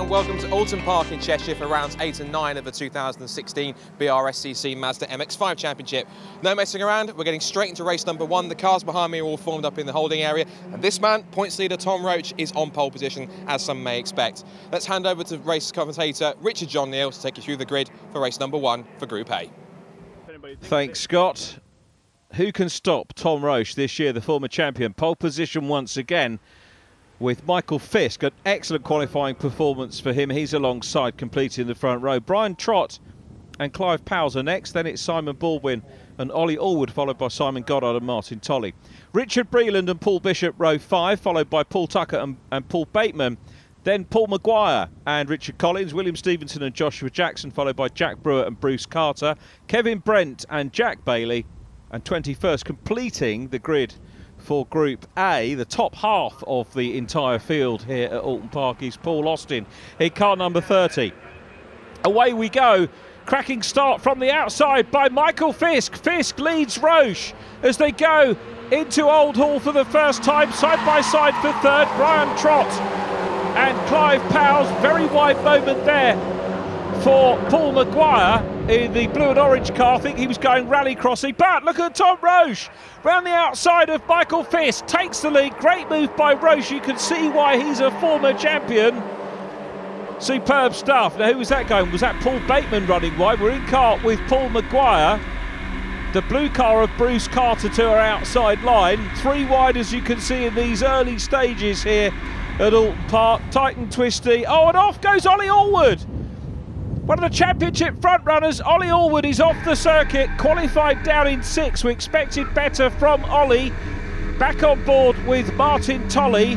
and welcome to Oulton Park in Cheshire for rounds 8 and 9 of the 2016 BRSCC Mazda MX-5 Championship. No messing around, we're getting straight into race number 1. The cars behind me are all formed up in the holding area, and this man, points leader Tom Roach, is on pole position, as some may expect. Let's hand over to race commentator Richard John Neal to take you through the grid for race number 1 for Group A. Thanks, Scott. Who can stop Tom Roach this year, the former champion? Pole position once again with Michael Fisk. An excellent qualifying performance for him. He's alongside, completing the front row. Brian Trott and Clive Powles are next. Then it's Simon Baldwin and Ollie Allwood, followed by Simon Goddard and Martin Tolley. Richard Breland and Paul Bishop, row 5, followed by Paul Tucker and Paul Bateman. Then Paul Maguire and Richard Collins, William Stevenson and Joshua Jackson, followed by Jack Brewer and Bruce Carter, Kevin Brent and Jack Bailey. And 21st, completing the grid for Group A, the top half of the entire field here at Oulton Park, is Paul Austin in car number 30. Away we go. Cracking start from the outside by Michael Fisk. Fisk leads Roche as they go into Old Hall for the first time, side by side for third. Brian Trott and Clive Powles. Very wide moment there for Paul Maguire in the blue and orange car. I think he was going rally crossing, but look at Tom Roche round the outside of Michael Fisk, takes the lead. Great move by Roche. You can see why he's a former champion. Superb stuff. Now, who was that going? Was that Paul Bateman running wide? We're in car with Paul Maguire. The blue car of Bruce Carter to our outside line. 3 wide, as you can see in these early stages here at Oulton Park. Tight and twisty. Oh, and off goes Ollie Allwood. One of the championship front runners. Ollie Allwood is off the circuit, qualified down in 6th. We expected better from Ollie. Back on board with Martin Tolley.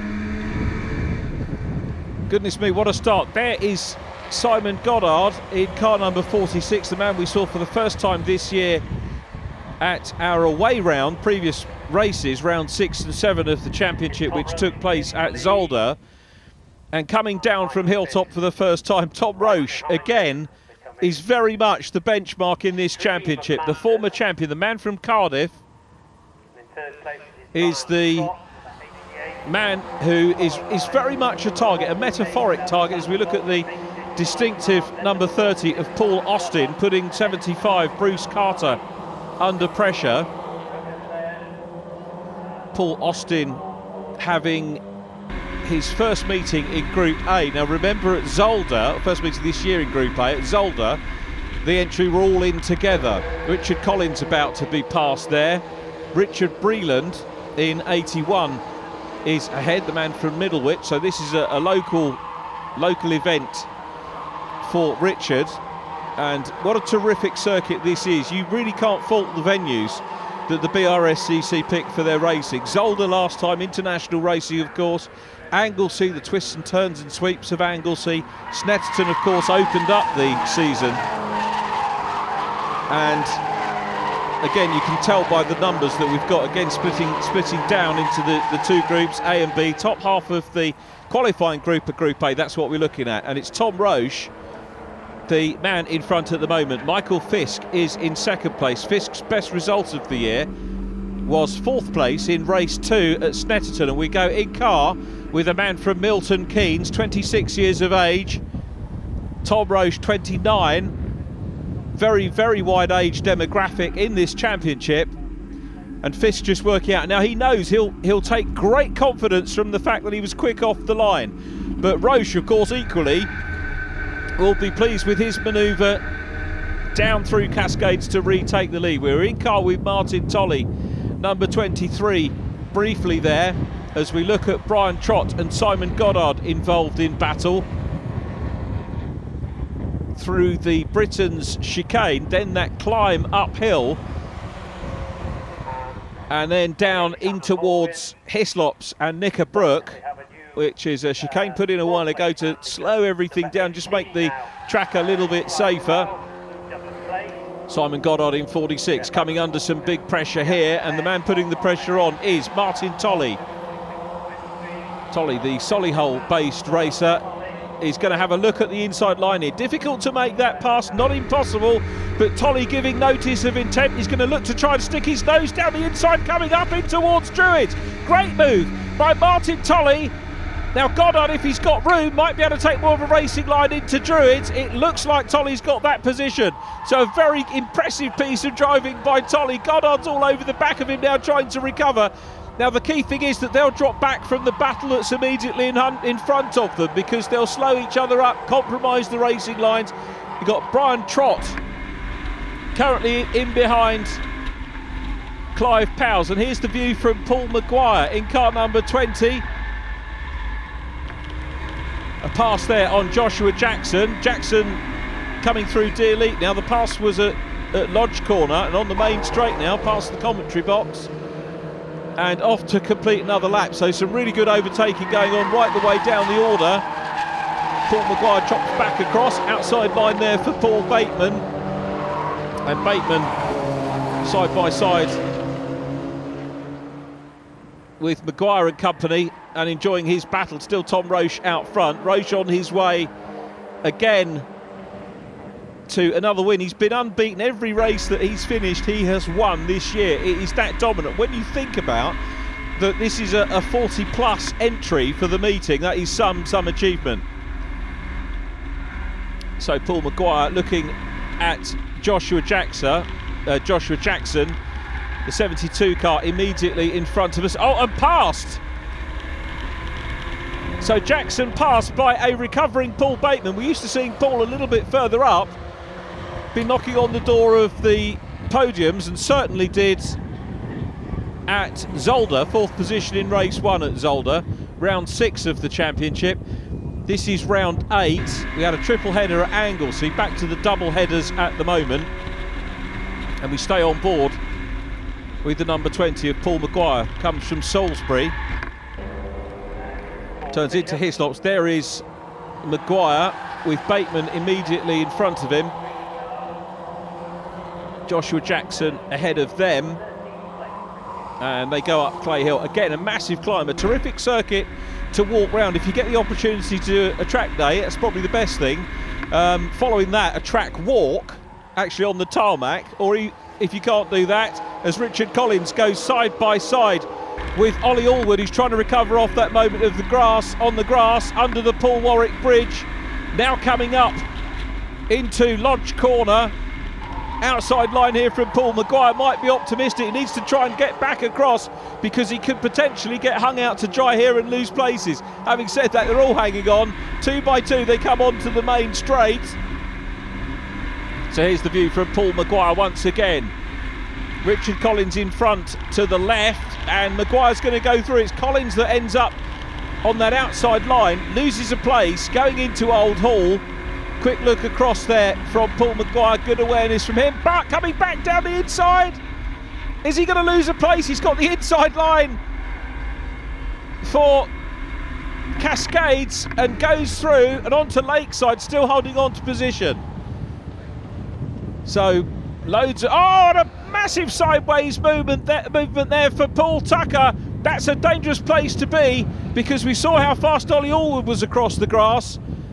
Goodness me, what a start. There is Simon Goddard in car number 46, the man we saw for the first time this year at our away round, previous races, round 6 and 7 of the championship, which took place at Zolder. And coming down from Hilltop for the first time, Tom Roche, again, is very much the benchmark in this championship. The former champion, the man from Cardiff, is the man who is very much a target, a metaphoric target, as we look at the distinctive number 30 of Paul Austin, putting 75 Bruce Carter under pressure. Paul Austin having his first meeting in Group A. Now remember, at Zolder, first meeting this year in Group A, at Zolder, the entry were all in together. Richard Collins about to be passed there. Richard Breland in 81 is ahead, the man from Middlewich. So this is a local event for Richard. And what a terrific circuit this is. You really can't fault the venues that the BRSCC picked for their racing. Zolder last time, international racing of course. Anglesey, the twists and turns and sweeps of Anglesey. Snetterton, of course, opened up the season. And again, you can tell by the numbers that we've got, again, splitting down into the 2 groups, A and B. Top half of the qualifying group of Group A, that's what we're looking at. And it's Tom Roche, the man in front at the moment. Michael Fisk is in 2nd place. Fisk's best result of the year was 4th place in race 2 at Snetterton. And we go in car with a man from Milton Keynes, 26 years of age. Tom Roche, 29. Very, very wide age demographic in this championship. And Fisk just working out. Now he knows he'll take great confidence from the fact that he was quick off the line. But Roche, of course, equally will be pleased with his manoeuvre down through Cascades to retake the lead. We're in car with Martin Tolley, number 23, briefly there, as we look at Brian Trott and Simon Goddard involved in battle through the Britain's chicane, then that climb uphill, and then down in towards Hislops and Knickerbrook, which is a chicane put in a while ago to slow everything down, just make the track a little bit safer. Simon Goddard in 46, coming under some big pressure here, and the man putting the pressure on is Martin Tolley. Tolley, the Solihull-based racer, is going to have a look at the inside line here. Difficult to make that pass, not impossible, but Tolley giving notice of intent. He's going to look to try and stick his nose down the inside, coming up in towards Druids. Great move by Martin Tolley. Now Goddard, if he's got room, might be able to take more of a racing line into Druids. It looks like Tolly's got that position. So a very impressive piece of driving by Tolly. Goddard's all over the back of him now, trying to recover. Now the key thing is that they'll drop back from the battle that's immediately in front of them, because they'll slow each other up, compromise the racing lines. You've got Brian Trott currently in behind Clive Powell, and here's the view from Paul Maguire in car number 20. A pass there on Joshua Jackson. Jackson coming through Deer Leap. Now the pass was at Lodge Corner and on the main straight now, past the commentary box and off to complete another lap. So some really good overtaking going on right the way down the order. Paul Maguire chops back across, outside line there for Paul Bateman. And Bateman side by side with Maguire and company and enjoying his battle. Still Tom Roche out front. Roche on his way again to another win. He's been unbeaten every race that he's finished. He has won this year. It is that dominant. When you think about that, this is a 40+ entry for the meeting. That is some achievement. So Paul Maguire looking at Joshua Jackson, the 72 car immediately in front of us. Oh, and passed. So Jackson passed by a recovering Paul Bateman. We're used to seeing Paul a little bit further up, been knocking on the door of the podiums, and certainly did at Zolder, 4th position in race 1 at Zolder, round 6 of the championship. This is round 8. We had a triple header at Anglesey, back to the double headers at the moment, and we stay on board with the number 20 of Paul Maguire. Comes from Salisbury, turns into Hislops. There is Maguire with Bateman immediately in front of him. Joshua Jackson ahead of them, and they go up Clay Hill. Again, a massive climb, a terrific circuit to walk round. If you get the opportunity to do a track day, that's probably the best thing. Following that, a track walk actually on the tarmac, or if you can't do that, as Richard Collins goes side by side with Ollie Allwood, who's trying to recover off that moment of the grass, on the grass under the Paul Warwick Bridge. Now coming up into Lodge Corner. Outside line here from Paul Maguire. Might be optimistic. He needs to try and get back across, because he could potentially get hung out to dry here and lose places. Having said that, they're all hanging on. 2 by 2 they come onto the main straight. So here's the view from Paul Maguire once again. Richard Collins in front to the left, and Maguire's going to go through. It's Collins that ends up on that outside line, loses a place going into Old Hall. Quick look across there from Paul Maguire, good awareness from him, but coming back down the inside. Is he going to lose a place? He's got the inside line for Cascades and goes through and onto Lakeside, still holding on to position. So loads of, oh, and a massive sideways movement there for Paul Tucker. That's a dangerous place to be, because we saw how fast Ollie Allwood was across the grass.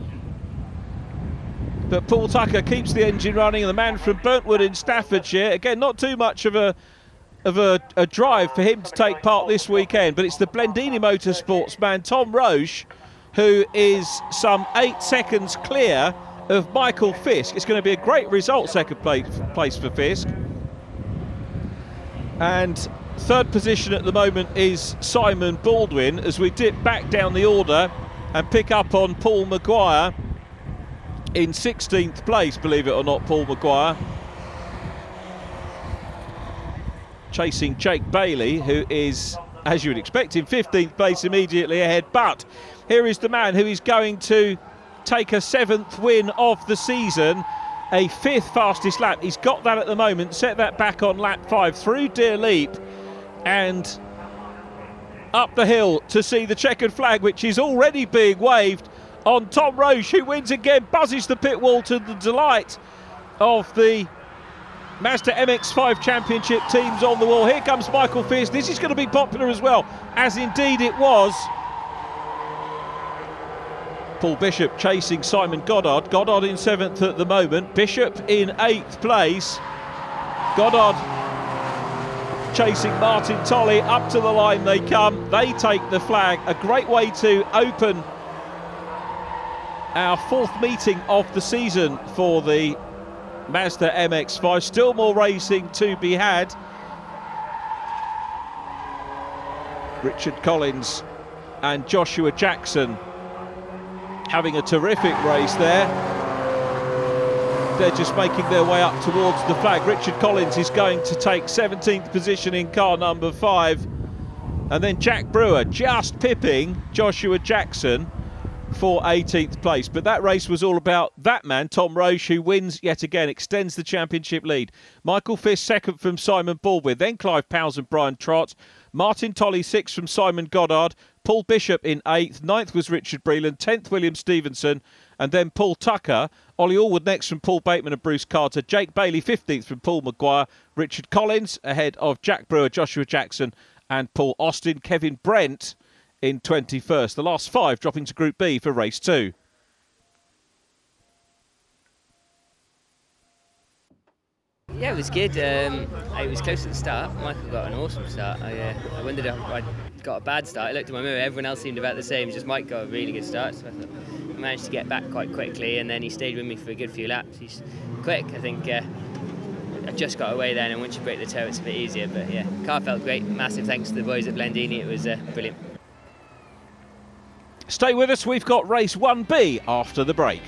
But Paul Tucker keeps the engine running, and the man from Burntwood in Staffordshire, again, not too much of a drive for him to take part this weekend, but it's the Blendini Motorsports man, Tom Roche, who is some 8 seconds clear of Michael Fisk. It's going to be a great result, second place for Fisk. And 3rd position at the moment is Simon Baldwin, as we dip back down the order and pick up on Paul Maguire in 16th place, believe it or not, Paul Maguire. Chasing Jake Bailey, who is, as you would expect, in 15th place immediately ahead. But here is the man who is going to take a 7th win of the season, a 5th fastest lap. He's got that at the moment, set that back on lap 5 through Deer Leap and up the hill to see the checkered flag, which is already being waved on Tom Roche, who wins again, buzzes the pit wall to the delight of the Mazda MX-5 Championship teams on the wall. Here comes Michael Fisk. This is going to be popular as well, as indeed it was. Paul Bishop chasing Simon Goddard. Goddard in 7th at the moment. Bishop in 8th place. Goddard chasing Martin Tolley. Up to the line they come. They take the flag. A great way to open our fourth meeting of the season for the Mazda MX-5. Still more racing to be had. Richard Collins and Joshua Jackson having a terrific race there. They're just making their way up towards the flag. Richard Collins is going to take 17th position in car number 5. And then Jack Brewer just pipping Joshua Jackson for 18th place. But that race was all about that man, Tom Roche, who wins yet again, extends the championship lead. Michael Fisk second from Simon Baldwin, then Clive Powell and Brian Trott. Martin Tolley 6th from Simon Goddard. Paul Bishop in 8th. 9th was Richard Breland. 10th William Stevenson. And then Paul Tucker. Ollie Allwood next from Paul Bateman and Bruce Carter. Jake Bailey 15th from Paul Maguire. Richard Collins ahead of Jack Brewer, Joshua Jackson and Paul Austin. Kevin Brent in 21st. The last 5 dropping to Group B for race 2. Yeah, it was good. It was close at the start. Michael got an awesome start. I wondered if I got a bad start. I looked at my mirror, everyone else seemed about the same, just Mike got a really good start. So I thought I managed to get back quite quickly, and then he stayed with me for a good few laps. He's quick, I think. I just got away then, and once you break the toe, it's a bit easier. But yeah, car felt great. Massive thanks to the boys at Blendini. It was brilliant. Stay with us, we've got race 1B after the break.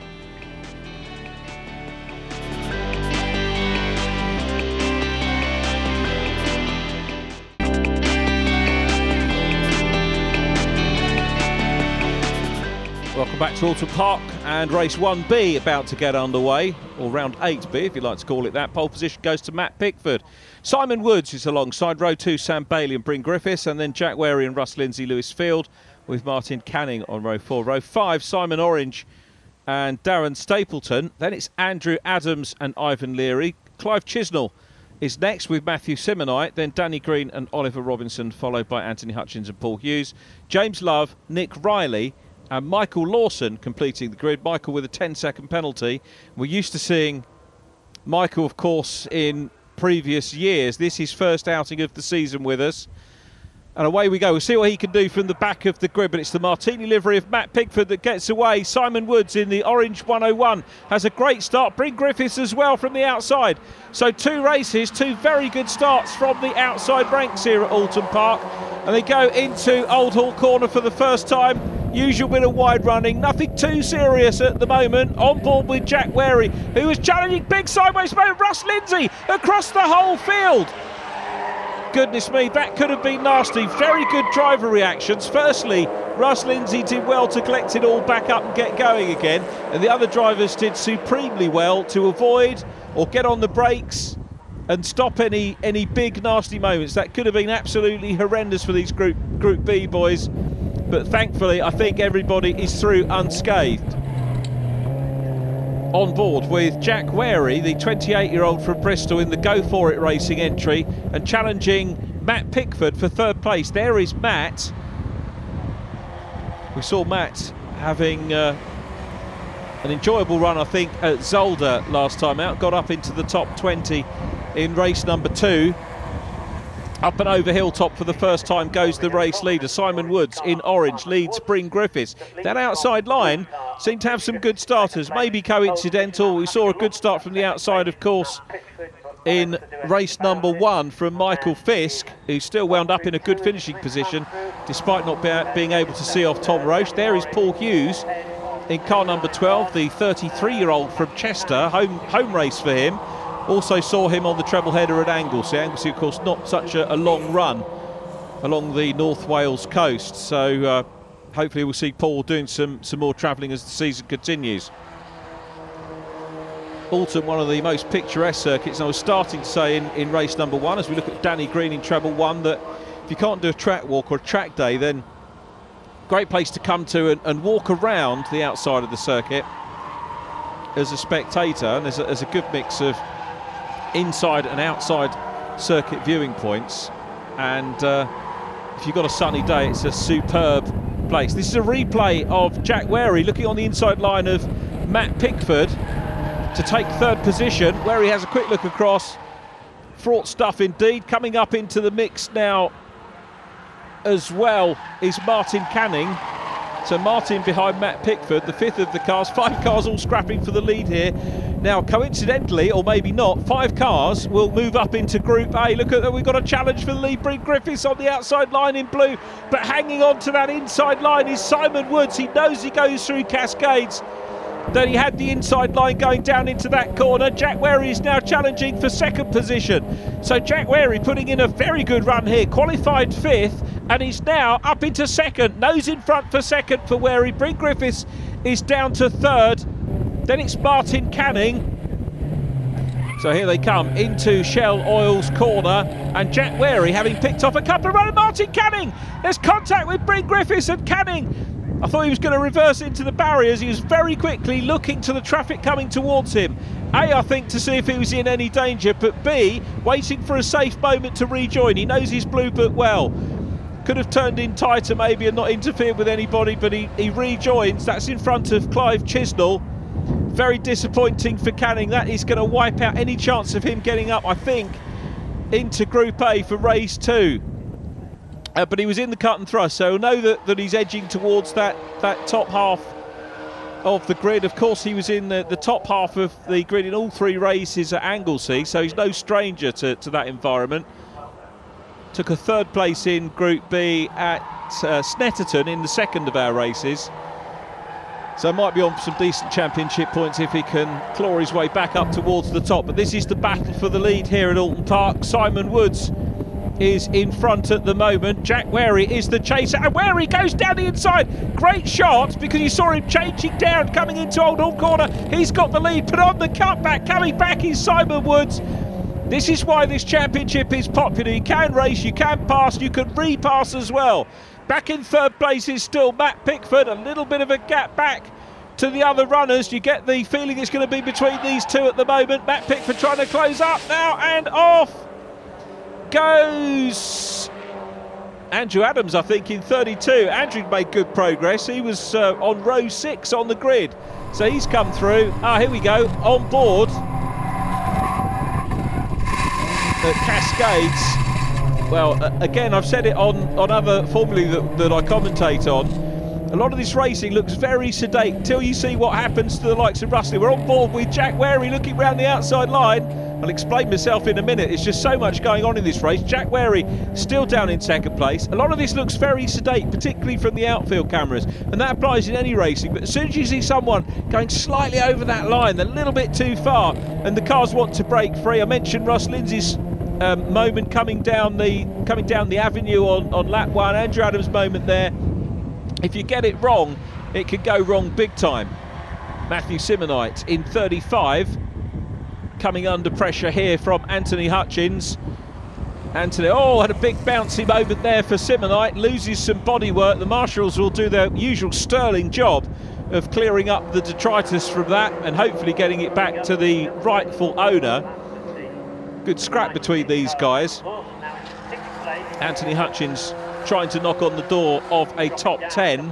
Welcome back to Oulton Park, and race 1B about to get underway, or round 8B if you'd like to call it that. Pole position goes to Matt Pickford. Simon Woods is alongside. Row 2, Sam Bailey and Bryn Griffiths, and then Jack Wary and Russ Lindsay, Lewis Field, with Martin Canning on row 4. Row 5, Simon Orange and Darren Stapleton. Then it's Andrew Adams and Ivan Leary. Clive Chisnell is next with Matthew Simonite, then Danny Green and Oliver Robinson, followed by Anthony Hutchins and Paul Hughes. James Love, Nick Riley and Michael Lawson completing the grid. Michael with a 10-second penalty. We're used to seeing Michael, of course, in previous years. This is his first outing of the season with us. And away we go. We'll see what he can do from the back of the grid, but it's the Martini livery of Matt Pickford that gets away. Simon Woods in the orange 101 has a great start. Bryn Griffiths as well from the outside. So 2 races, 2 very good starts from the outside ranks here at Oulton Park. And they go into Old Hall Corner for the first time. Usual bit of wide running, nothing too serious at the moment. On board with Jack Wary, who was challenging big sideways moment. Russ Lindsay across the whole field. Goodness me, that could have been nasty. Very good driver reactions. Firstly, Russ Lindsay did well to collect it all back up and get going again, and the other drivers did supremely well to avoid or get on the brakes and stop any big nasty moments. That could have been absolutely horrendous for these Group B boys, but thankfully I think everybody is through unscathed. On board with Jack Wary, the 28-year-old from Bristol, in the Go For It racing entry, and challenging Matt Pickford for 3rd place. There is Matt. We saw Matt having an enjoyable run, I think, at Zolder last time out. Got up into the top 20 in race number 2. Up and over hilltop for the first time goes the race leader. Simon Woods in orange leads Bryn Griffiths. That outside line seemed to have some good starters, maybe coincidental. We saw a good start from the outside, of course, in race number 1 from Michael Fisk, who still wound up in a good finishing position despite not being able to see off Tom Roche. There is Paul Hughes in car number 12, the 33-year-old from Chester, home race for him. Also saw him on the treble header at Anglesey. Anglesey, of course, not such a long run along the North Wales coast. So hopefully we'll see Paul doing some more travelling as the season continues. Oulton, one of the most picturesque circuits. And I was starting to say in race number 1, as we look at Danny Green in treble 1, that if you can't do a track walk or a track day, then great place to come to and walk around the outside of the circuit as a spectator. And there's a good mix of inside and outside circuit viewing points, and if you've got a sunny day, it's a superb place. This is a replay of Jack Wary looking on the inside line of Matt Pickford to take 3rd position. Wary has a quick look across fraught stuff indeed. Coming up into the mix now as well is Martin Canning. So Martin behind Matt Pickford, the fifth of the cars. 5 cars all scrapping for the lead here. Now, coincidentally, or maybe not, 5 cars will move up into Group A. Look at that, we've got a challenge for the lead. Bryn Griffiths on the outside line in blue, but hanging on to that inside line is Simon Woods. He knows he goes through Cascades, that he had the inside line going down into that corner. Jack Wary is now challenging for 2nd position. So Jack Wary putting in a very good run here, qualified 5th, and he's now up into 2nd. Nose in front for 2nd for Wary. Bryn Griffiths is down to 3rd. Then it's Martin Canning. So here they come into Shell Oil's corner, and Jack Wary having picked off a couple of runners. Martin Canning! There's contact with Bryn Griffiths, and Canning, I thought he was going to reverse into the barriers. He was very quickly looking to the traffic coming towards him. A, I think, to see if he was in any danger, but B, waiting for a safe moment to rejoin. He knows his blue book well. Could have turned in tighter maybe and not interfered with anybody, but he rejoins. That's in front of Clive Chisnell. Very disappointing for Canning. That is going to wipe out any chance of him getting up, I think, into Group A for race 2. But he was in the cut and thrust, so we'll know that he's edging towards that top half of the grid. Of course, he was in the top half of the grid in all 3 races at Anglesey, so he's no stranger to that environment. Took a 3rd place in Group B at Snetterton in the 2nd of our races. So might be on some decent championship points if he can claw his way back up towards the top. But this is the battle for the lead here at Oulton Park. Simon Woods is in front at the moment. Jack Wary is the chaser, and Wary goes down the inside. Great shot, because you saw him changing down, coming into Old Hall corner. He's got the lead, put on the cutback. Coming back is Simon Woods. This is why this championship is popular. You can race, you can pass, you can repass as well. Back in 3rd place is still Matt Pickford. A little bit of a gap back to the other runners. You get the feeling it's going to be between these 2 at the moment. Matt Pickford trying to close up now, and off goes Andrew Adams, I think, in 32. Andrew made good progress. He was on row 6 on the grid, so he's come through. Here we go, on board at Cascades. Well, again, I've said it on other formulae that I commentate on. A lot of this racing looks very sedate until you see what happens to the likes of Russell. We're on board with Jack Wary looking round the outside line. I'll explain myself in a minute. It's just so much going on in this race. Jack Wary still down in 2nd place. A lot of this looks very sedate, particularly from the outfield cameras, and that applies in any racing. But as soon as you see someone going slightly over that line, a little bit too far, and the cars want to break free. I mentioned Russ Lindsay's moment coming down the avenue on lap 1. Andrew Adams' moment there. If you get it wrong, it can go wrong big time. Matthew Simonite in 35, coming under pressure here from Anthony Hutchins. Anthony, had a big bouncy moment there for Simonite, loses some bodywork. The marshals will do their usual sterling job of clearing up the detritus from that and hopefully getting it back to the rightful owner. Good scrap between these guys. Anthony Hutchins trying to knock on the door of a top 10.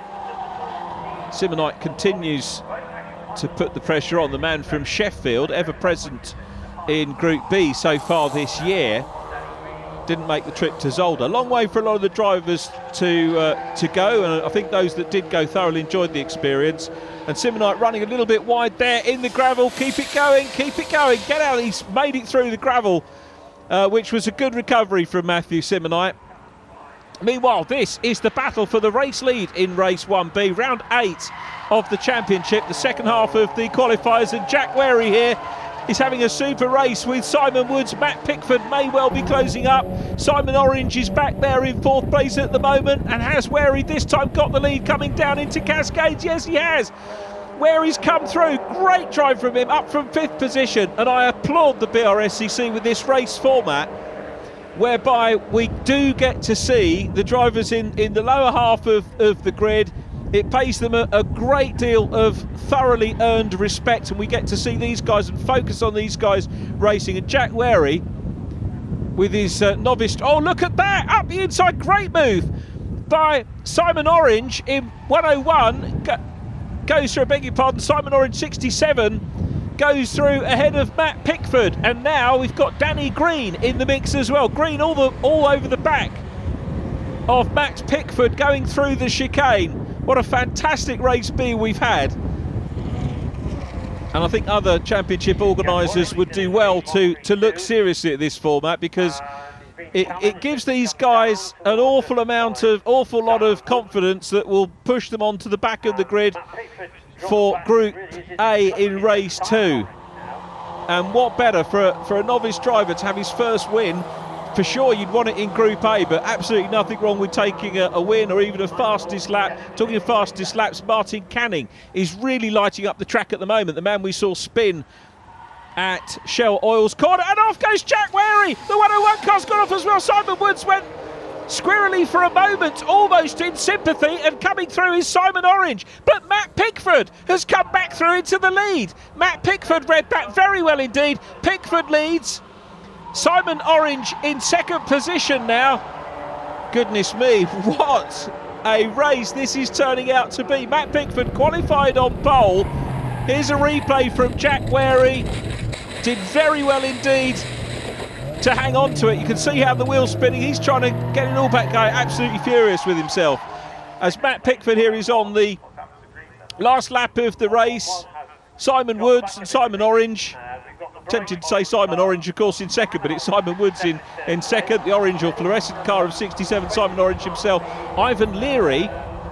Simonite continues to put the pressure on. The man from Sheffield, ever present in Group B so far this year, didn't make the trip to Zolder. Long way for a lot of the drivers to go, and I think those that did go thoroughly enjoyed the experience. And Simonite running a little bit wide there in the gravel. Keep it going, get out. He's made it through the gravel, which was a good recovery from Matthew Simonite. Meanwhile, this is the battle for the race lead in race 1B, round 8 of the championship, the 2nd half of the qualifiers, and Jack Wary here is having a super race with Simon Woods. Matt Pickford may well be closing up. Simon Orange is back there in 4th place at the moment, and has Wary this time got the lead coming down into Cascades? Yes, he has. Wary's come through, great drive from him, up from 5th position, and I applaud the BRSCC with this race format, whereby we do get to see the drivers in the lower half of the grid. It pays them a great deal of thoroughly earned respect, and we get to see these guys and focus on these guys racing. And Jack Wary with his novice, look at that, up the inside, great move by Simon Orange in 101, goes through, I beg your pardon, Simon Orange 67, goes through ahead of Matt Pickford, and now we've got Danny Green in the mix as well. Green all over the back of Max Pickford going through the chicane. What a fantastic race B we've had. And I think other championship organisers would do well to look seriously at this format, because it gives these guys an awful lot of confidence that will push them onto the back of the grid for Group A in race 2. And what better for a novice driver to have his first win? For sure you'd want it in Group A, but absolutely nothing wrong with taking a win or even a fastest lap. Talking of fastest laps, Martin Canning is really lighting up the track at the moment. The man we saw spin at Shell Oil's corner, and off goes Jack Wary. The 101 car's gone off as well. Simon Woods went squirrely for a moment, almost in sympathy, and coming through is Simon Orange. But Matt Pickford has come back through into the lead. Matt Pickford read that very well indeed. Pickford leads. Simon Orange in second position now. Goodness me, what a race this is turning out to be. Matt Pickford qualified on pole. Here's a replay from Jack Wary. Did very well indeed to hang on to it. You can see how the wheel's spinning. He's trying to get it all back going, absolutely furious with himself. As Matt Pickford here is on the last lap of the race. Simon Woods and Simon Orange. Tempted to say Simon Orange, of course, in second, but it's Simon Woods in second. The orange or fluorescent car of 67, Simon Orange himself. Ivan Leary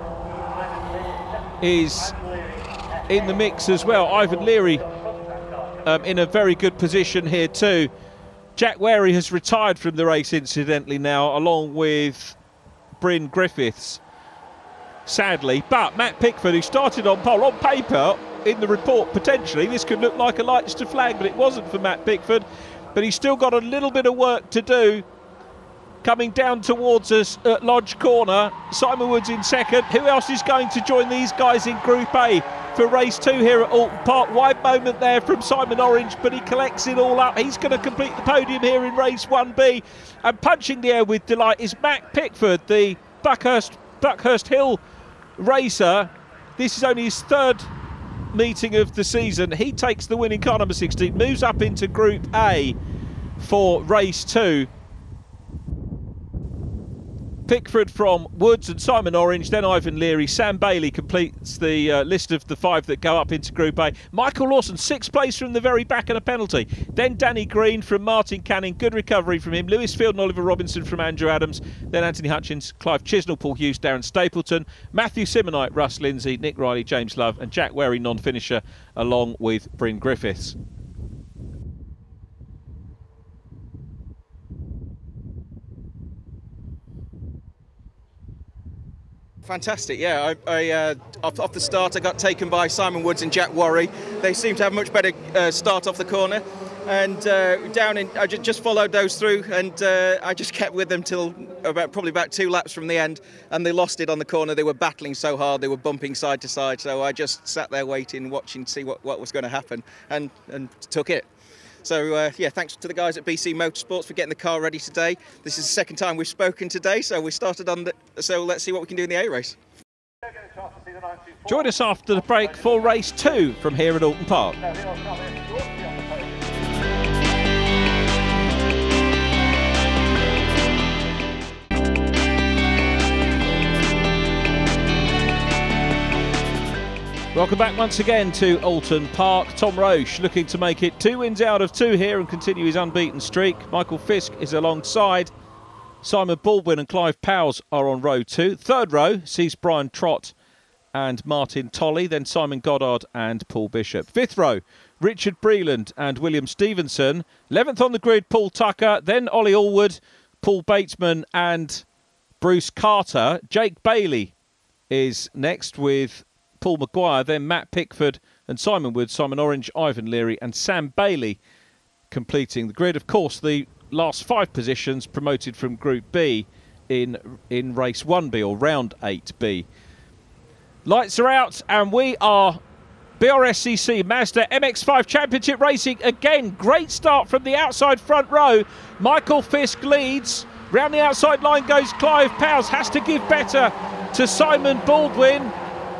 is in the mix as well. Ivan Leary in a very good position here too. Jack Wary has retired from the race, incidentally, now, along with Bryn Griffiths, sadly. But Matt Pickford, who started on pole, on paper, in the report, potentially, this could look like a lights to flag, but it wasn't for Matt Pickford. But he's still got a little bit of work to do. Coming down towards us at Lodge Corner, Simon Woods in second. Who else is going to join these guys in Group A for race 2 here at Oulton Park? Wide moment there from Simon Orange, but he collects it all up. He's going to complete the podium here in race 1B. And punching the air with delight is Matt Pickford, the Buckhurst Hill racer. This is only his third meeting of the season. He takes the win in car number 16, moves up into Group A for race 2. Pickford from Woods and Simon Orange, then Ivan Leary. Sam Bailey completes the list of the 5 that go up into Group A. Michael Lawson, 6th place from the very back and a penalty. Then Danny Green from Martin Canning, good recovery from him. Lewis Field and Oliver Robinson from Andrew Adams. Then Anthony Hutchins, Clive Chisnell, Paul Hughes, Darren Stapleton. Matthew Simonite, Russ Lindsay, Nick Riley, James Love, and Jack Wary, non-finisher, along with Bryn Griffiths. Fantastic, yeah. I off the start, I got taken by Simon Woods and Jack Wary. They seemed to have a much better start off the corner, and I just followed those through, and I just kept with them till probably about 2 laps from the end, and they lost it on the corner. They were battling so hard, they were bumping side to side, so I just sat there waiting, watching to see what was going to happen, and took it. So yeah, thanks to the guys at BC Motorsports for getting the car ready today. This is the second time we've spoken today, so we started on so let's see what we can do in the A race. Join us after the break for race 2 from here at Oulton Park. Welcome back once again to Oulton Park. Tom Roche looking to make it 2 wins out of 2 here and continue his unbeaten streak. Michael Fisk is alongside. Simon Baldwin and Clive Powers are on row 2. Third row sees Brian Trott and Martin Tolley, then Simon Goddard and Paul Bishop. Fifth row, Richard Breland and William Stevenson. 11th on the grid, Paul Tucker, then Ollie Allwood, Paul Batesman and Bruce Carter. Jake Bailey is next with Paul Maguire, then Matt Pickford and Simon Woods, Simon Orange, Ivan Leary and Sam Bailey completing the grid. Of course, the last 5 positions promoted from Group B in race 1B or round 8B. Lights are out and we are BRSCC Mazda MX-5 Championship racing again. Great start from the outside front row. Michael Fisk leads. Round the outside line goes Clive Powers. Has to give better to Simon Baldwin.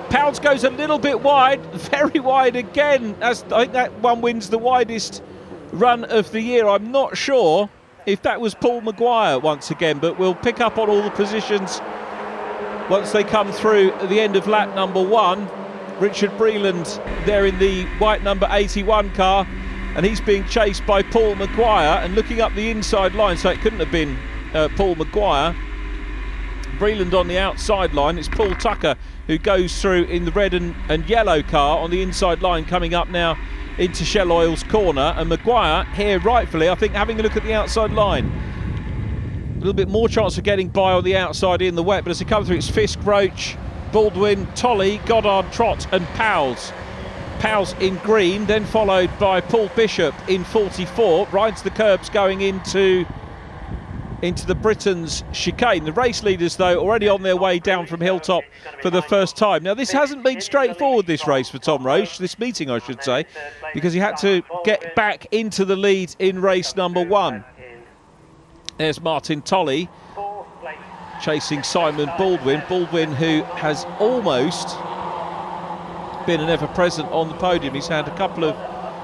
Powles goes a little bit wide, very wide again. I think that one wins the widest run of the year. I'm not sure if that was Paul Maguire once again, but we'll pick up on all the positions once they come through at the end of lap number 1. Richard Breland there in the white number 81 car, and he's being chased by Paul Maguire and looking up the inside line, so it couldn't have been Paul Maguire. Breland on the outside line. It's Paul Tucker who goes through in the red and yellow car on the inside line, coming up now into Shell Oil's corner, and Maguire here rightfully, I think, having a look at the outside line. A little bit more chance of getting by on the outside in the wet, but as they come through, it's Fisk, Roach, Baldwin, Tolley, Goddard, Trott and Powles. Powles in green, then followed by Paul Bishop in 44, rides the curbs going into the Britain's chicane. The race leaders, though, already on their way down from Hilltop for the first time. Now, this hasn't been straightforward, this race for Tom Roche, this meeting, I should say, because he had to get back into the lead in race number 1. There's Martin Tolley chasing Simon Baldwin. Baldwin, who has almost been an ever-present on the podium. He's had a couple of,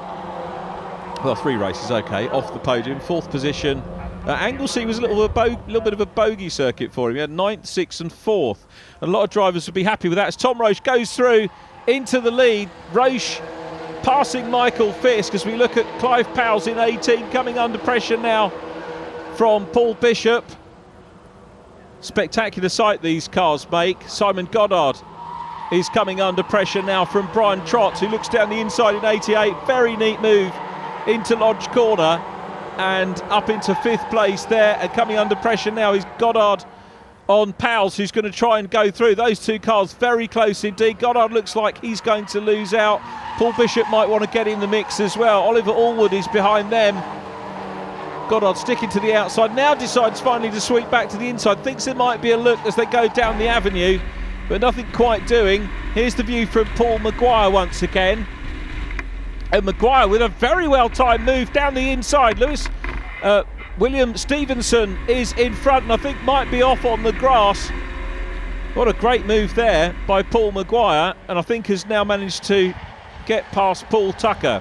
well, 3 races, okay, off the podium. 4th position. Anglesey was a little bit of a bogey circuit for him. He had 9th, 6th and 4th. And a lot of drivers would be happy with that as Tom Roche goes through into the lead. Roche passing Michael Fisk as we look at Clive Powles in 18, coming under pressure now from Paul Bishop. Spectacular sight these cars make. Simon Goddard is coming under pressure now from Brian Trott, who looks down the inside in 88. Very neat move into Lodge Corner and up into 5th place there, and coming under pressure now is Goddard on Powles, who's going to try and go through. Those 2 cars very close indeed. Goddard looks like he's going to lose out. Paul Bishop might want to get in the mix as well. Oliver Allwood is behind them. Goddard sticking to the outside, now decides finally to sweep back to the inside, thinks there might be a look as they go down the avenue, but nothing quite doing. Here's the view from Paul Maguire once again. And Maguire with a very well-timed move down the inside. William Stevenson is in front and I think might be off on the grass. What a great move there by Paul Maguire, and I think has now managed to get past Paul Tucker.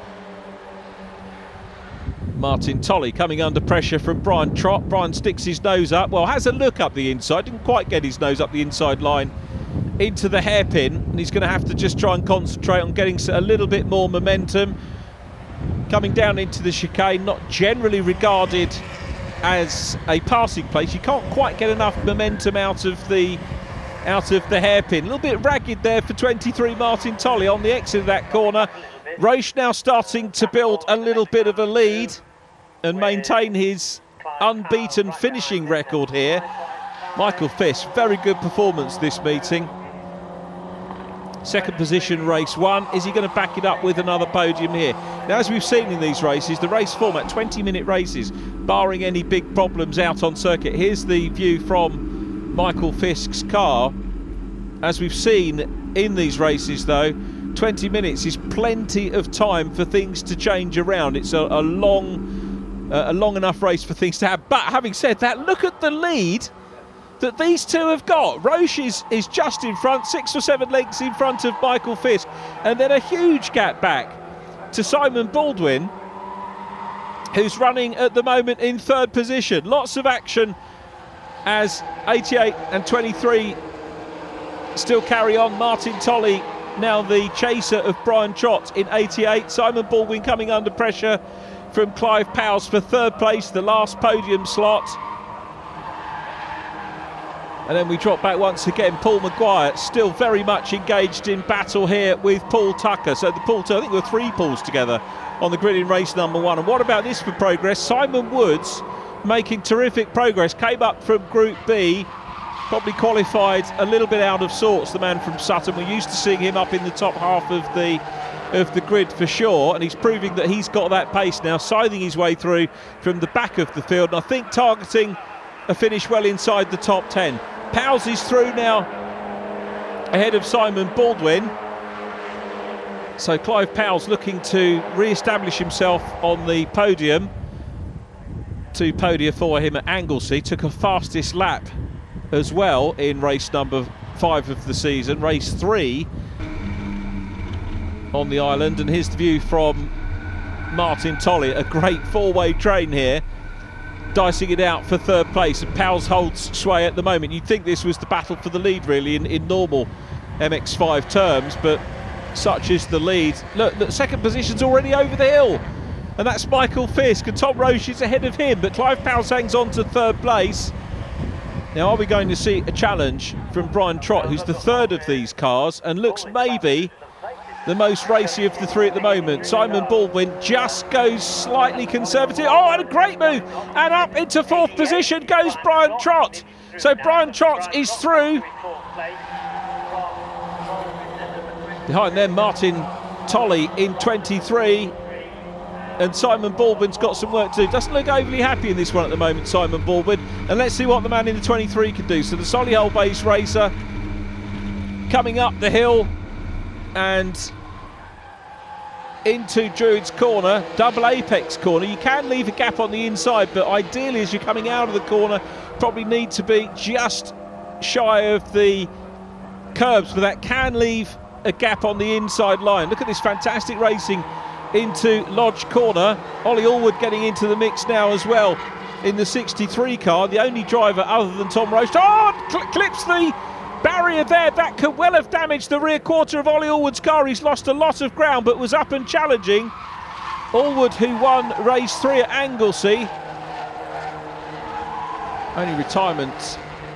Martin Tolley coming under pressure from Brian Trott. Brian sticks his nose up, well, has a look up the inside, didn't quite get his nose up the inside line into the hairpin, and he's going to have to just try and concentrate on getting a little bit more momentum. Coming down into the chicane, not generally regarded as a passing place. You can't quite get enough momentum out of the hairpin. A little bit ragged there for 23 Martin Tolley on the exit of that corner. Roche now starting to build a little bit of a lead and maintain his unbeaten finishing record here. Michael Fisk, very good performance this meeting. 2nd position, race 1. Is he going to back it up with another podium here? Now, as we've seen in these races, the race format, 20-minute races, barring any big problems out on circuit. Here's the view from Michael Fisk's car. As we've seen in these races, though, 20 minutes is plenty of time for things to change around. It's a long enough race for things to happen. But having said that, look at the lead that these 2 have got. Roche is just in front, 6 or 7 lengths in front of Michael Fisk, and then a huge gap back to Simon Baldwin, who's running at the moment in 3rd position. Lots of action as 88 and 23 still carry on. Martin Tolley now the chaser of Brian Trott in 88. Simon Baldwin coming under pressure from Clive Powles for 3rd place, the last podium slot. And then we drop back once again. Paul Maguire still very much engaged in battle here with Paul Tucker. So the Paul, I think there were 3 Pauls together on the grid in race number 1. And what about this for progress? Simon Woods making terrific progress. Came up from Group B, probably qualified a little bit out of sorts, the man from Sutton. We're used to seeing him up in the top half of the grid for sure, and he's proving that he's got that pace now, scything his way through from the back of the field, and I think targeting a finish well inside the top 10. Powles is through now ahead of Simon Baldwin. So Clive Powles looking to re-establish himself on the podium. 2 podia for him at Anglesey. Took a fastest lap as well in race number 5 of the season, race 3 on the island. And here's the view from Martin Tolley, a great four-way train here, dicing it out for third place, and Powell's holds sway at the moment. You'd think this was the battle for the lead really in normal MX-5 terms, but such is the lead. Look, the second position's already over the hill, and that's Michael Fisk, and Tom Roche is ahead of him, but Clive Powell hangs on to third place. Now, are we going to see a challenge from Brian Trott, who's the third of these cars and looks maybe the most racy of the three at the moment? Simon Baldwin just goes slightly conservative. Oh, and a great move, and up into fourth position goes Brian Trott. So Brian Trott is through. Behind them, Martin Tolley in 23, and Simon Baldwin's got some work to do. Doesn't look overly happy in this one at the moment, Simon Baldwin, and let's see what the man in the 23 can do. So the Solihull based racer coming up the hill and into Druids Corner, double apex corner. You can leave a gap on the inside, but ideally as you're coming out of the corner, probably need to be just shy of the curbs, but that can leave a gap on the inside line. Look at this fantastic racing into Lodge Corner. Ollie Allwood getting into the mix now as well in the 63 car, the only driver other than Tom Roche. Oh, clips the barrier there. That could well have damaged the rear quarter of Ollie Allwood's car. He's lost a lot of ground but was up and challenging. Allwood, who won race 3 at Anglesey. Only retirement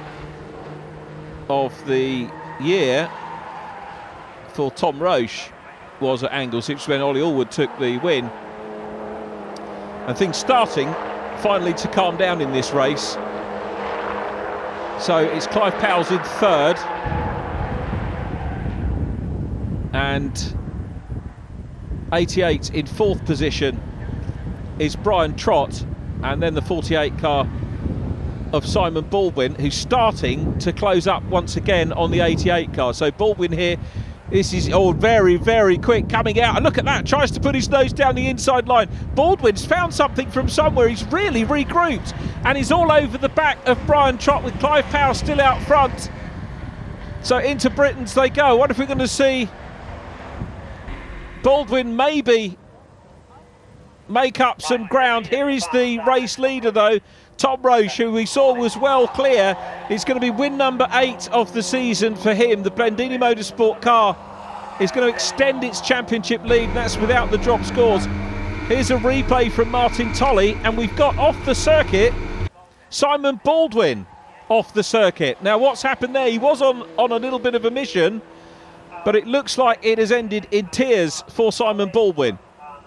of the year for Tom Roche was at Anglesey, which is when Ollie Allwood took the win. And things starting finally to calm down in this race. So it's Clive Powell's in third, and 88 in fourth position is Brian Trott, and then the 48 car of Simon Baldwin, who's starting to close up once again on the 88 car. So Baldwin here, this is all very, very quick coming out, and look at that, tries to put his nose down the inside line. Baldwin's found something from somewhere. He's really regrouped, and he's all over the back of Brian Trott with Clive Powell still out front. So into Britons they go. What if we're going to see Baldwin maybe make up some ground? Here is the race leader though, Tom Roche, who we saw was well clear. It's going to be win number 8 of the season for him. The Blendini Motorsport car is going to extend its championship lead, and that's without the drop scores. Here's a replay from Martin Tolley, and we've got off the circuit Simon Baldwin off the circuit. Now what's happened there? He was on a little bit of a mission, but it looks like it has ended in tears for Simon Baldwin.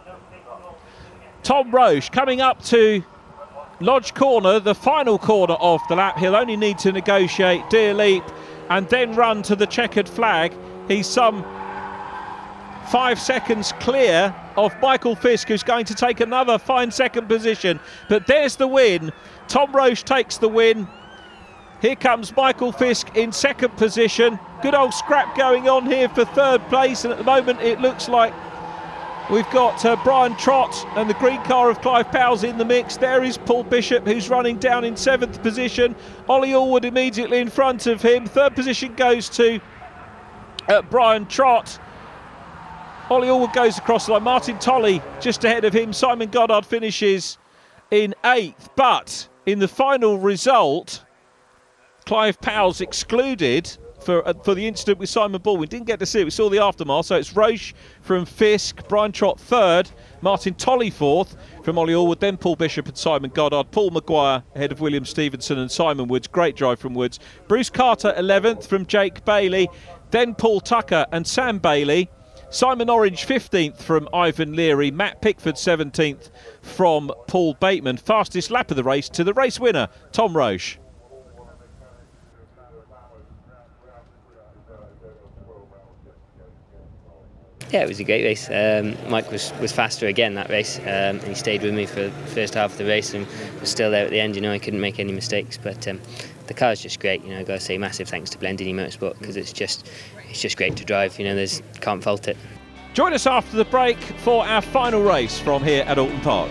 Tom Roche coming up to Lodge Corner, the final corner of the lap. He'll only need to negotiate Deer Leap and then run to the checkered flag. He's some 5 seconds clear of Michael Fisk, who's going to take another fine second position. But there's the win. Tom Roche takes the win. Here comes Michael Fisk in second position. Good old scrap going on here for third place, and at the moment it looks like we've got Brian Trott and the green car of Clive Powell's in the mix. There is Paul Bishop, who's running down in 7th position. Ollie Allwood immediately in front of him. Third position goes to Brian Trott. Ollie Allwood goes across the line. Martin Tolley just ahead of him. Simon Goddard finishes in 8th. But in the final result, Clive Powell's excluded for the incident with Simon Baldwin. Didn't get to see it, we saw the aftermath. So it's Roche from Fisk, Brian Trott third, Martin Tolley fourth from Ollie Allwood, then Paul Bishop and Simon Goddard. Paul Maguire ahead of William Stevenson and Simon Woods. Great drive from Woods. Bruce Carter 11th from Jake Bailey, then Paul Tucker and Sam Bailey. Simon Orange 15th from Ivan Leary. Matt Pickford 17th from Paul Bateman. Fastest lap of the race to the race winner, Tom Roche. Yeah, it was a great race. Mike was faster again that race, and he stayed with me for the first half of the race and was still there at the end. You know, he couldn't make any mistakes, but the car's just great. You know, I've got to say massive thanks to Blendini Motorsport, because it's just great to drive. You know, can't fault it. Join us after the break for our final race from here at Oulton Park.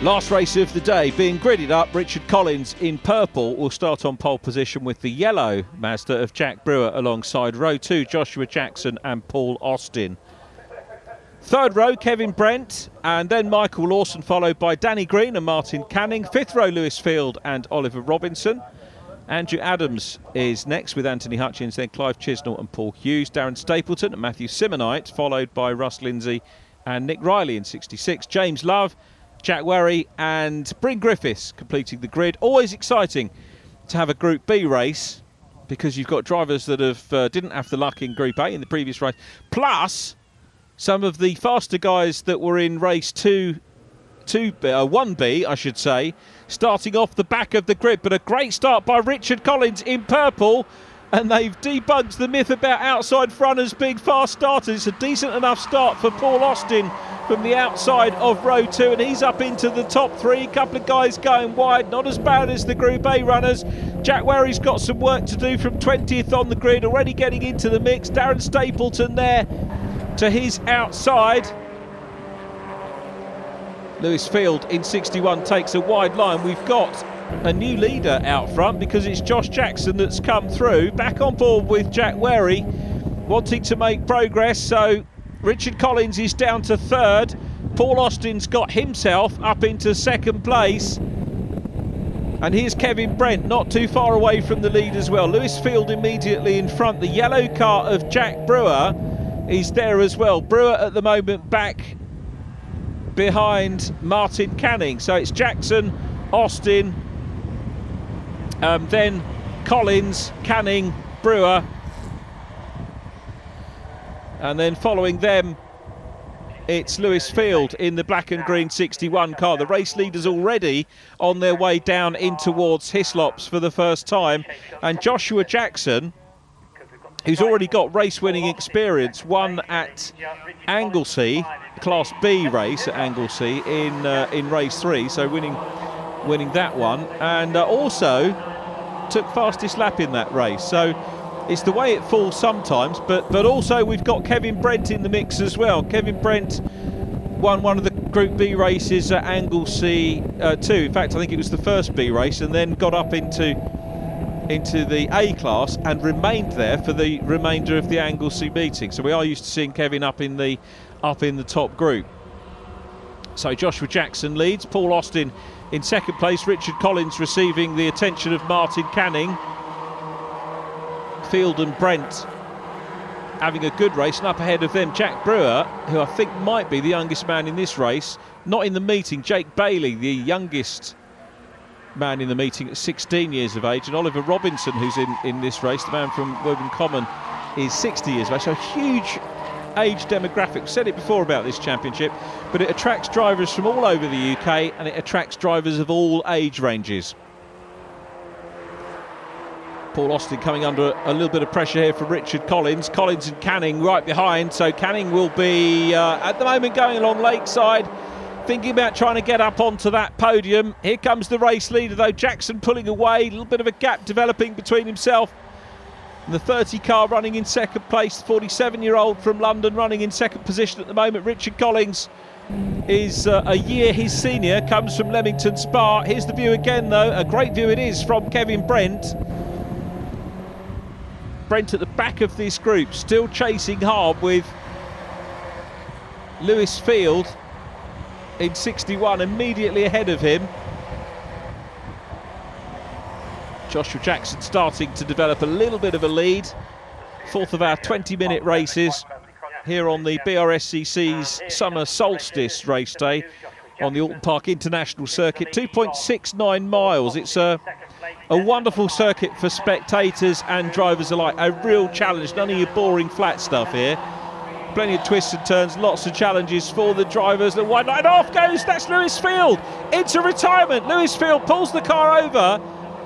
Last race of the day being gridded up. Richard Collins in purple will start on pole position with the yellow Mazda of Jack Brewer alongside row 2 Joshua Jackson and Paul Austin. Third row Kevin Brent and then Michael Lawson, followed by Danny Green and Martin Canning. Fifth row Lewis Field and Oliver Robinson. Andrew Adams is next with Anthony Hutchins, then Clive Chisnell and Paul Hughes. Darren Stapleton and Matthew Simonite, followed by Russ Lindsay and Nick Riley in 66. James Love, Jack Werry and Bryn Griffiths completing the grid. Always exciting to have a Group B race because you've got drivers that didn't have the luck in Group A in the previous race, plus some of the faster guys that were in race 1B, I should say, starting off the back of the grid. But a great start by Richard Collins in purple, and they've debunked the myth about outside fronters being fast starters. It's a decent enough start for Paul Austin from the outside of row 2, and he's up into the top 3. A couple of guys going wide, not as bad as the Group A runners. Jack Werry's got some work to do from 20th on the grid, already getting into the mix. Darren Stapleton there to his outside. Lewis Field in 61 takes a wide line. We've got a new leader out front because it's Josh Jackson that's come through, back on board with Jack Werry, wanting to make progress. So Richard Collins is down to third. Paul Austin's got himself up into second place. And here's Kevin Brent, not too far away from the lead as well. Lewis Field immediately in front. The yellow car of Jack Brewer is there as well. Brewer at the moment back behind Martin Canning. So it's Jackson, Austin, then Collins, Canning, Brewer. And then following them, it's Lewis Field in the black and green 61 car. The race leaders already on their way down in towards Hislops for the first time. And Joshua Jackson, who's already got race-winning experience, won at Anglesey, Class B race at Anglesey in race 3, so winning that one, and also took fastest lap in that race. So it's the way it falls sometimes, but also we've got Kevin Brent in the mix as well. Kevin Brent won one of the Group B races at Anglesey too. In fact, I think it was the first B race, and then got up into the A class and remained there for the remainder of the Anglesey meeting. So we are used to seeing Kevin up in the top group. So Joshua Jackson leads, Paul Austin in second place, Richard Collins receiving the attention of Martin Canning. Field and Brent having a good race, and up ahead of them Jack Brewer, who I think might be the youngest man in this race. Not in the meeting, Jake Bailey, the youngest man in the meeting at 16 years of age, and Oliver Robinson, who's in this race, the man from Woburn Common, is 60 years of age. So huge age demographic. We've said it before about this championship, but it attracts drivers from all over the UK, and it attracts drivers of all age ranges. Paul Austin coming under a little bit of pressure here from Richard Collins. Collins and Canning right behind, so Canning will be at the moment going along Lakeside, thinking about trying to get up onto that podium. Here comes the race leader though, Jackson pulling away, a little bit of a gap developing between himself and the 30 car running in second place. The 47-year-old from London running in second position at the moment. Richard Collins is a year his senior, comes from Leamington Spa. Here's the view again though, a great view it is from Kevin Brent. Brent at the back of this group, still chasing hard with Lewis Field in 61 immediately ahead of him. Joshua Jackson starting to develop a little bit of a lead. Fourth of our 20-minute races here on the BRSCC's Summer Solstice race day on the Oulton Park International Circuit. 2.69 miles. It's a wonderful circuit for spectators and drivers alike. A real challenge, none of your boring flat stuff here. Plenty of twists and turns, lots of challenges for the drivers. The wide line off goes, that's Lewis Field into retirement. Lewis Field pulls the car over.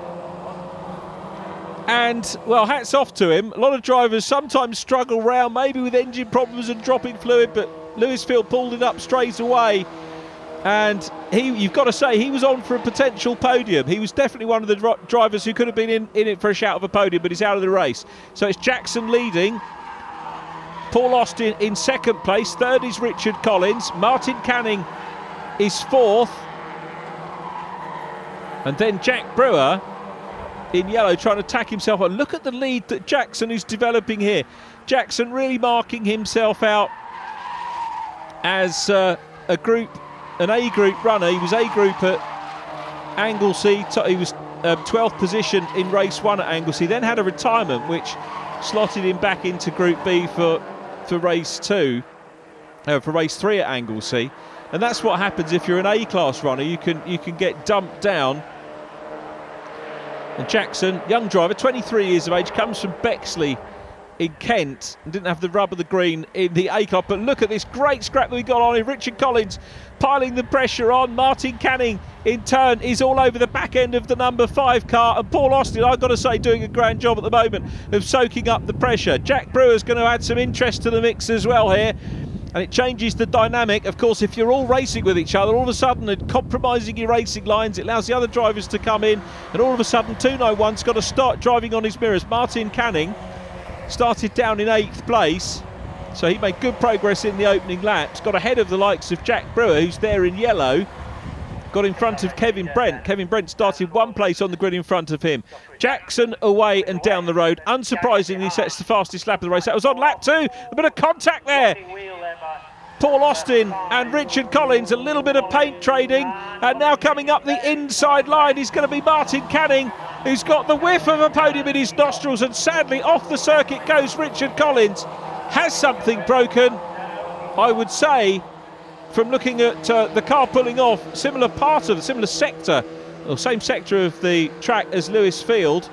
And, well, hats off to him. A lot of drivers sometimes struggle around, maybe with engine problems and dropping fluid, but Lewis Field pulled it up straight away. And you've got to say, he was on for a potential podium. He was definitely one of the drivers who could have been in it for a shout of a podium, but he's out of the race. So it's Jackson leading. Paul Austin in second place. Third is Richard Collins. Martin Canning is fourth. And then Jack Brewer in yellow trying to tack himself on. Look at the lead that Jackson is developing here. Jackson really marking himself out as an A group runner. He was A group at Anglesey. He was 12th position in race 1 at Anglesey, then had a retirement which slotted him back into Group B for race 2, for race 3 at Anglesey. And that's what happens if you're an A-class runner. You can get dumped down. And Jackson, young driver, 23 years of age, comes from Bexley in Kent and didn't have the rub of the green in the A-class. But look at this great scrap that we got on here. Richard Collins piling the pressure on. Martin Canning in turn is all over the back end of the number 5 car, and Paul Austin, I've got to say, doing a grand job at the moment of soaking up the pressure. Jack Brewer's going to add some interest to the mix as well here, and it changes the dynamic. Of course, if you're all racing with each other, all of a sudden and compromising your racing lines, it allows the other drivers to come in, and all of a sudden 291's got to start driving on his mirrors. Martin Canning started down in 8th place, so he made good progress in the opening laps, got ahead of the likes of Jack Brewer, who's there in yellow, got in front of Kevin Brent. Kevin Brent started 1 place on the grid in front of him. Jackson away and down the road, unsurprisingly sets the fastest lap of the race. That was on lap 2, a bit of contact there. Paul Austin and Richard Collins, a little bit of paint trading, and now coming up the inside line is going to be Martin Canning, who's got the whiff of a podium in his nostrils, and sadly off the circuit goes Richard Collins. Has something broken, I would say, from looking at the car pulling off, similar sector, or same sector of the track as Lewis Field.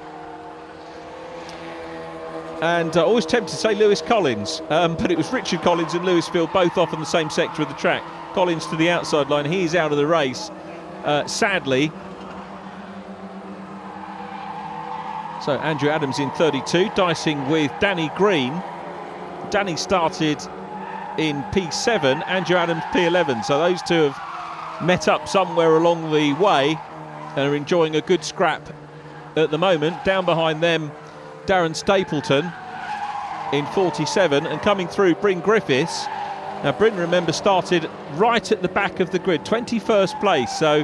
And always tempted to say Lewis Collins, but it was Richard Collins and Lewis Field both off on the same sector of the track. Collins to the outside line, he's out of the race, sadly. So Andrew Adams in 32, dicing with Danny Green. Danny started in P7, Andrew Adams P11, so those two have met up somewhere along the way and are enjoying a good scrap at the moment. Down behind them, Darren Stapleton in 47, and coming through Bryn Griffiths. Now Bryn, remember, started right at the back of the grid, 21st place, so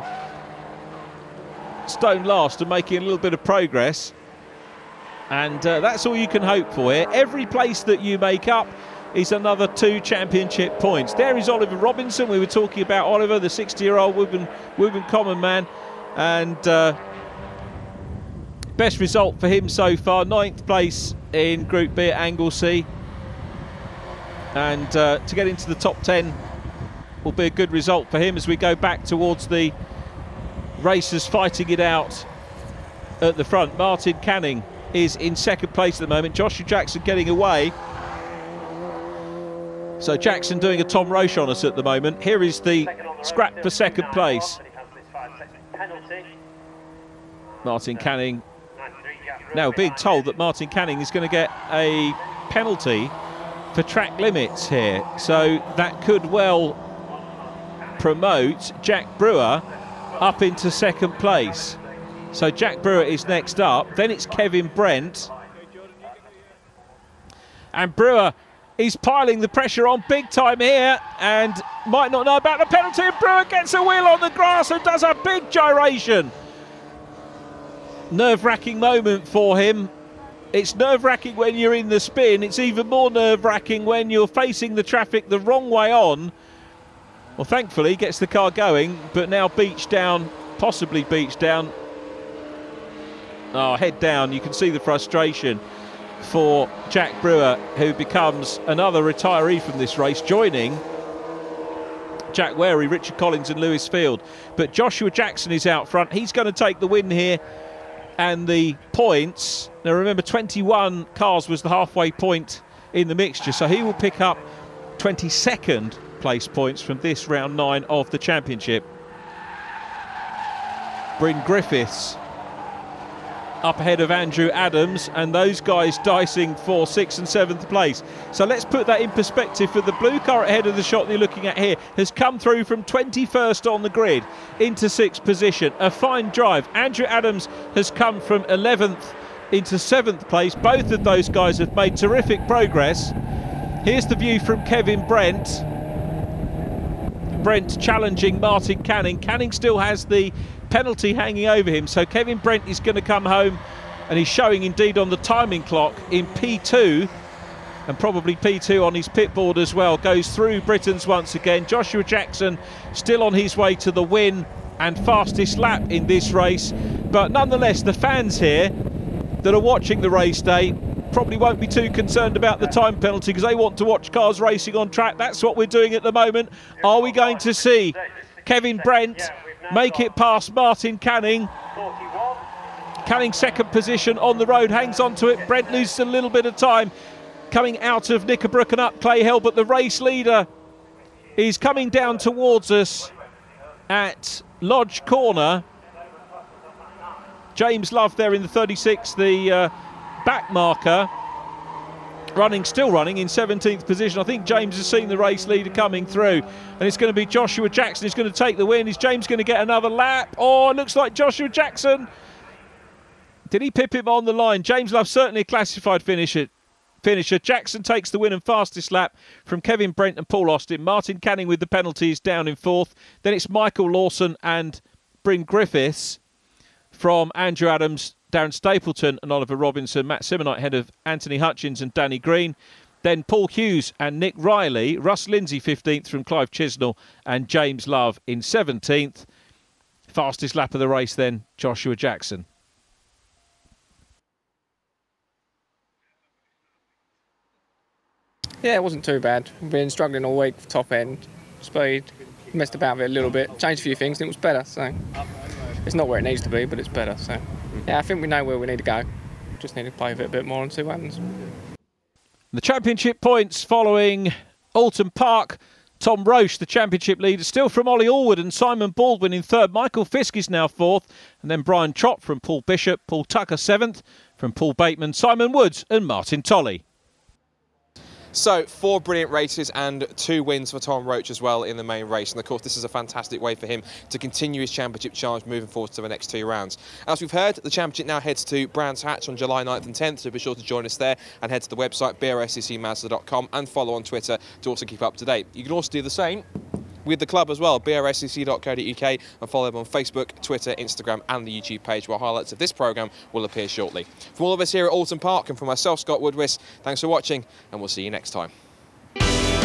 stone last and making a little bit of progress. And that's all you can hope for here. Every place that you make up is another 2 championship points. There is Oliver Robinson. We were talking about Oliver, the 60-year-old Woburn Common man, and best result for him so far, 9th place in Group B at Anglesey, and to get into the top 10 will be a good result for him as we go back towards the racers fighting it out at the front. Martin Canning is in 2nd place at the moment. Joshua Jackson getting away. So Jackson doing a Tom Roche on us at the moment. Here is the scrap for 2nd place. Martin Canning. Now being told that Martin Canning is going to get a penalty for track limits here. So that could well promote Jack Brewer up into 2nd place. So Jack Brewer is next up. Then it's Kevin Brent. And Brewer is piling the pressure on big time here and might not know about the penalty. And Brewer gets a wheel on the grass and does a big gyration. Nerve-wracking moment for him. It's nerve-wracking when you're in the spin. It's even more nerve-wracking when you're facing the traffic the wrong way on. Well, thankfully, he gets the car going, but now beached down, possibly beached down. Oh, head down. You can see the frustration for Jack Brewer, who becomes another retiree from this race, joining Jack Wary, Richard Collins and Lewis Field. But Joshua Jackson is out front. He's going to take the win here and the points. Now remember, 21 cars was the halfway point in the mixture, so he will pick up 22nd place points from this round 9 of the championship. Bryn Griffiths up ahead of Andrew Adams, and those guys dicing for 6th and 7th place. So let's put that in perspective. For the blue car ahead of the shot you're looking at here has come through from 21st on the grid into 6th position. A fine drive. Andrew Adams has come from 11th into 7th place. Both of those guys have made terrific progress. Here's the view from Kevin Brent. Brent challenging Martin Canning. Canning still has the penalty hanging over him. So Kevin Brent is going to come home, and he's showing indeed on the timing clock in P2, and probably P2 on his pit board as well. Goes through Britons once again. Joshua Jackson still on his way to the win and fastest lap in this race. But nonetheless, the fans here that are watching the race day probably won't be too concerned about the time penalty, because they want to watch cars racing on track. That's what we're doing at the moment. Are we going to see Kevin Brent make it past Martin Canning? Canning second position on the road, hangs on to it. Brent loses a little bit of time coming out of Knickerbrook and up Clay Hill, but the race leader is coming down towards us at Lodge Corner. James Love there in the 36, the back marker, still running in 17th position. I think James has seen the race leader coming through, and it's going to be Joshua Jackson who's going to take the win. Is James going to get another lap? Oh, it looks like Joshua Jackson. Did he pip him on the line? James Love certainly a classified finisher. Jackson takes the win and fastest lap from Kevin Brent and Paul Austin. Martin Canning with the penalties down in 4th. Then it's Michael Lawson and Bryn Griffiths from Andrew Adams, Darren Stapleton and Oliver Robinson. Matt Simonite ahead of Anthony Hutchins and Danny Green. Then Paul Hughes and Nick Riley. Russ Lindsay 15th from Clive Chisnell and James Love in 17th. Fastest lap of the race then, Joshua Jackson. Yeah, it wasn't too bad. We've been struggling all week for top end speed. Messed about with it a little bit, changed a few things, and it was better. So it's not where it needs to be, but it's better. So yeah, I think we know where we need to go. Just need to play with it a bit more and see what happens. The championship points following Oulton Park. Tom Roche, the championship leader, still from Ollie Allwood and Simon Baldwin in 3rd. Michael Fisk is now 4th. And then Brian Trott from Paul Bishop. Paul Tucker 7th from Paul Bateman, Simon Woods and Martin Tolley. So 4 brilliant races and 2 wins for Tom Roche as well in the main race. And of course, this is a fantastic way for him to continue his championship charge moving forward to the next 2 rounds. As we've heard, the championship now heads to Brands Hatch on July 9th and 10th, so be sure to join us there and head to the website BRSCCMazda.com and follow on Twitter to also keep up to date. You can also do the same with the club as well, brscc.co.uk, and follow them on Facebook, Twitter, Instagram and the YouTube page, where highlights of this programme will appear shortly. From all of us here at Oulton Park and from myself, Scott Woodwiss, thanks for watching and we'll see you next time.